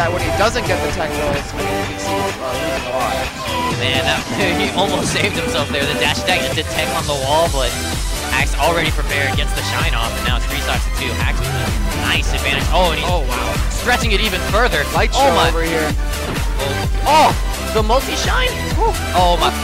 that when he doesn't get the tech rolls, he sees losing a lot. Man, he almost saved himself there. The dash attack just did tech on the wall, but Hax already prepared, gets the shine off, and now it's 3 stocks to 2. Hax with a nice advantage. Oh, and he's wow. stretching it even further. Light show over here. Oh, the multi-shine? Oh my.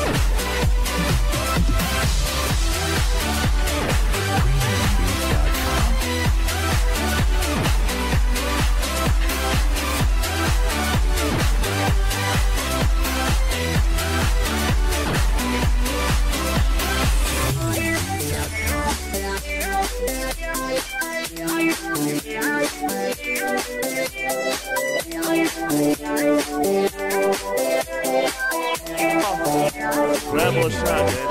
Rambo shot, man.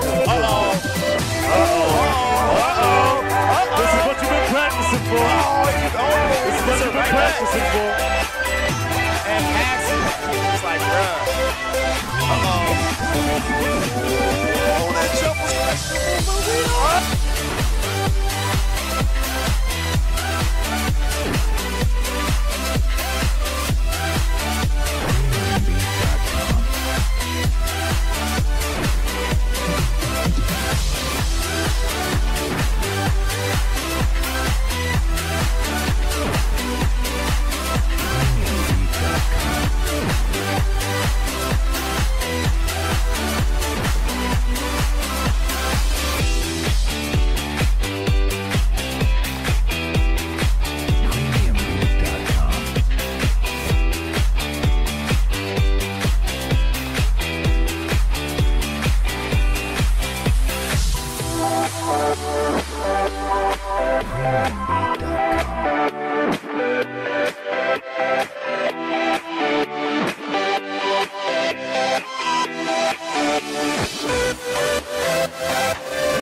This is what you've been practicing for. This is what you've been practicing for. And Hax is like, bruh. Oh, that jump was questionable, but we